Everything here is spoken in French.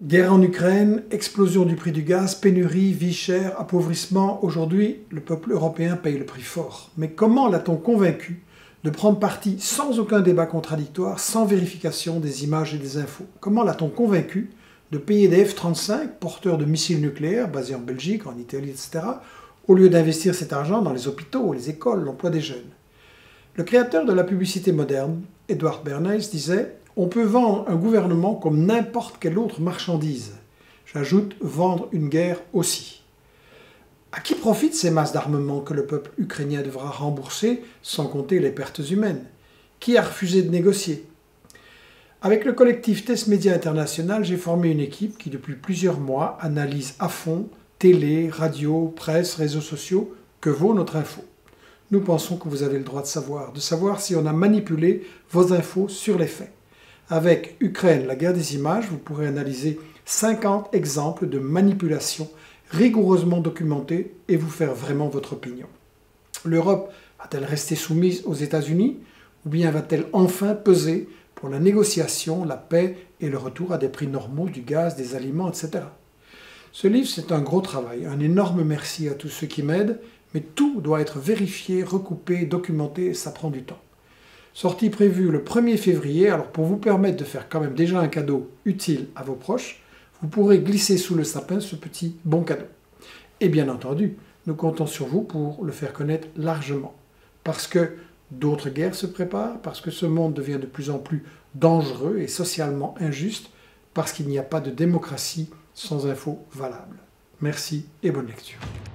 Guerre en Ukraine, explosion du prix du gaz, pénurie, vie chère, appauvrissement. Aujourd'hui, le peuple européen paye le prix fort. Mais comment l'a-t-on convaincu de prendre parti sans aucun débat contradictoire, sans vérification des images et des infos? Comment l'a-t-on convaincu de payer des F-35, porteurs de missiles nucléaires, basés en Belgique, en Italie, etc., au lieu d'investir cet argent dans les hôpitaux, les écoles, l'emploi des jeunes? Le créateur de la publicité moderne, Edward Bernays, disait « On peut vendre un gouvernement comme n'importe quelle autre marchandise. J'ajoute vendre une guerre aussi. » À qui profitent ces masses d'armement que le peuple ukrainien devra rembourser, sans compter les pertes humaines? Qui a refusé de négocier? Avec le collectif Test Média International, j'ai formé une équipe qui, depuis plusieurs mois, analyse à fond télé, radio, presse, réseaux sociaux, que vaut notre info. Nous pensons que vous avez le droit de savoir si on a manipulé vos infos sur les faits. Avec Ukraine, la guerre des images, vous pourrez analyser 50 exemples de manipulation rigoureusement documentés et vous faire vraiment votre opinion. L'Europe va-t-elle rester soumise aux États-Unis ou bien va-t-elle enfin peser pour la négociation, la paix et le retour à des prix normaux du gaz, des aliments, etc. Ce livre, c'est un gros travail. Un énorme merci à tous ceux qui m'aident, mais tout doit être vérifié, recoupé, documenté et ça prend du temps. Sortie prévue le 1er février, alors pour vous permettre de faire quand même déjà un cadeau utile à vos proches, vous pourrez glisser sous le sapin ce petit bon cadeau. Et bien entendu, nous comptons sur vous pour le faire connaître largement. Parce que d'autres guerres se préparent, parce que ce monde devient de plus en plus dangereux et socialement injuste, parce qu'il n'y a pas de démocratie sans infos valables. Merci et bonne lecture.